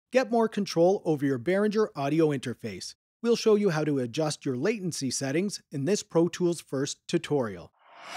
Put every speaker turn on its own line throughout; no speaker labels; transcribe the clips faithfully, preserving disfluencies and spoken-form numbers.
Get more control over your Behringer Audio Interface. We'll show you how to adjust your latency settings in this Pro Tools First tutorial.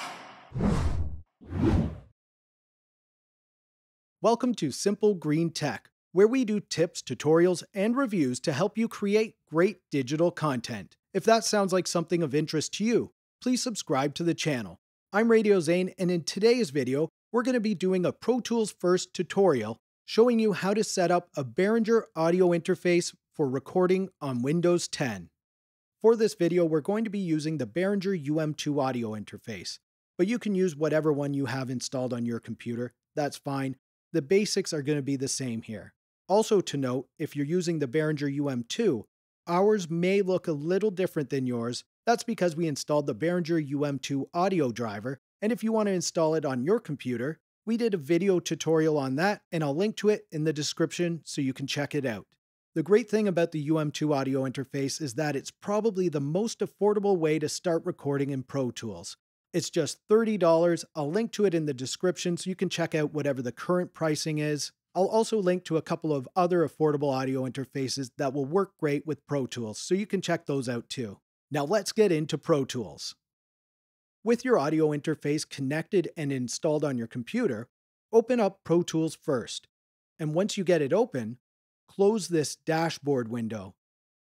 Welcome to Simple Green Tech, where we do tips, tutorials, and reviews to help you create great digital content. If that sounds like something of interest to you, please subscribe to the channel. I'm Radio Zane, and in today's video, we're going to be doing a Pro Tools First tutorial showing you how to set up a Behringer Audio Interface for recording on Windows ten. For this video, we're going to be using the Behringer U M two Audio Interface, but you can use whatever one you have installed on your computer. That's fine. The basics are going to be the same here. Also to note, if you're using the Behringer U M two, ours may look a little different than yours. That's because we installed the Behringer U M two audio driver, and if you want to install it on your computer, we did a video tutorial on that, and I'll link to it in the description so you can check it out. The great thing about the U M two audio interface is that it's probably the most affordable way to start recording in Pro Tools. It's just thirty dollars. I'll link to it in the description so you can check out whatever the current pricing is. I'll also link to a couple of other affordable audio interfaces that will work great with Pro Tools, so you can check those out too. Now let's get into Pro Tools. With your audio interface connected and installed on your computer, open up Pro Tools first. And once you get it open, close this dashboard window.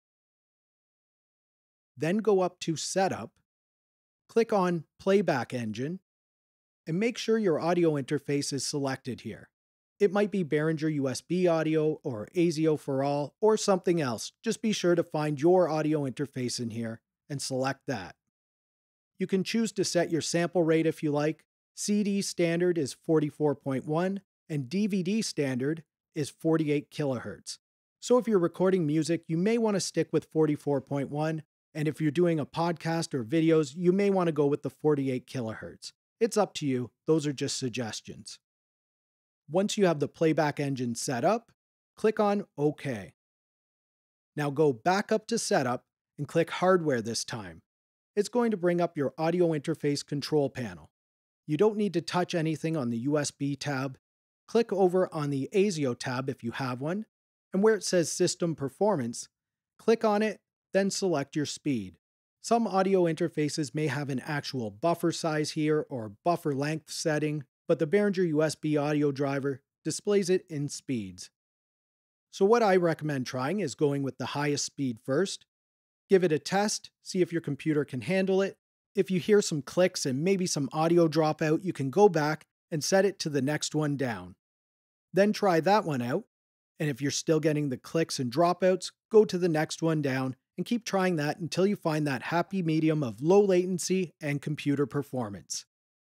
Then go up to Setup, click on Playback Engine, and make sure your audio interface is selected here. It might be Behringer U S B Audio or A S I O for All or something else. Just be sure to find your audio interface in here and select that. You can choose to set your sample rate if you like. C D standard is forty-four point one and D V D standard is forty-eight kilohertz. So if you're recording music, you may want to stick with forty-four point one, and if you're doing a podcast or videos, you may want to go with the forty-eight kilohertz. It's up to you. Those are just suggestions. Once you have the playback engine set up, click on OK. Now go back up to Setup and click Hardware this time. It's going to bring up your audio interface control panel. You don't need to touch anything on the U S B tab. Click over on the A S I O tab if you have one, and where it says System Performance, click on it, then select your speed. Some audio interfaces may have an actual buffer size here or buffer length setting, but the Behringer U S B audio driver displays it in speeds. So what I recommend trying is going with the highest speed first. Give it a test, see if your computer can handle it. If you hear some clicks and maybe some audio dropout, you can go back and set it to the next one down. Then try that one out, and if you're still getting the clicks and dropouts, go to the next one down and keep trying that until you find that happy medium of low latency and computer performance.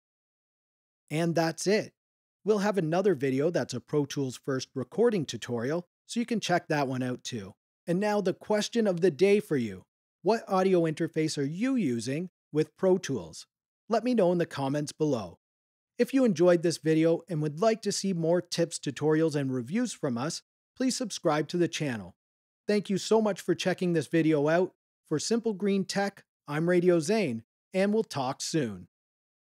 And that's it. We'll have another video that's a Pro Tools First recording tutorial, so you can check that one out too. And now the question of the day for you. What audio interface are you using with Pro Tools? Let me know in the comments below. If you enjoyed this video and would like to see more tips, tutorials, and reviews from us, please subscribe to the channel. Thank you so much for checking this video out. For Simple Green Tech, I'm Radio Zane, and we'll talk soon.